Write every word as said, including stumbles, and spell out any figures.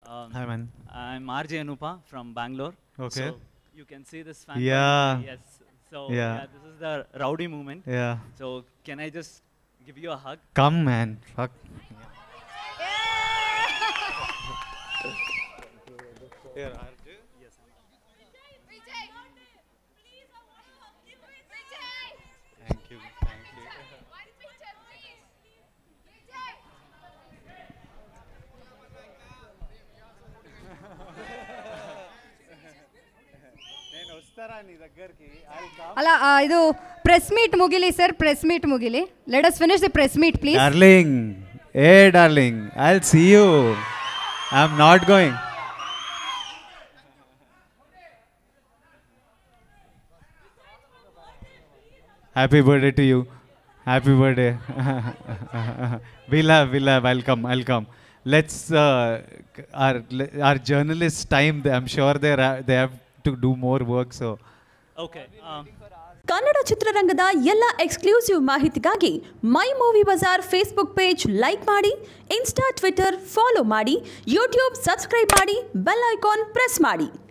Um, Hi, man. I'm R J Anupa from Bangalore. Okay. So you can see this fan. Yeah. Yes. So Yeah. yeah, this is the rowdy movement. Yeah. So can I just give you a hug? Come, man. Fuck. Here, R J. Yes. Vijay, please, I want to hug you. Vijay, Thank you. Thank you. one picture, please. Vijay. నేను వస్తారా నీ దగ్గరికి I'll come. అలా ఆ, ఇది press meet ముగిలి sir press meet ముగిలి let us finish the press meet please. Darling. Hey, darling. I'll see you. I'm not going. Happy birthday to you. Happy birthday. we'll have, we'll have. I'll come. I'll come. Let's uh, our our journalists time. I'm sure they they have to do more work. So. Okay. Um, Kannada ಚಿತ್ರರಂಗದ ಎಲ್ಲ exclusive ಮಾಹಿತಿಗಾಗಿ My Movie Bazaar Facebook page like ಮಾಡಿ, Insta Twitter follow ಮಾಡಿ, YouTube subscribe ಮಾಡಿ, bell icon press ಮಾಡಿ.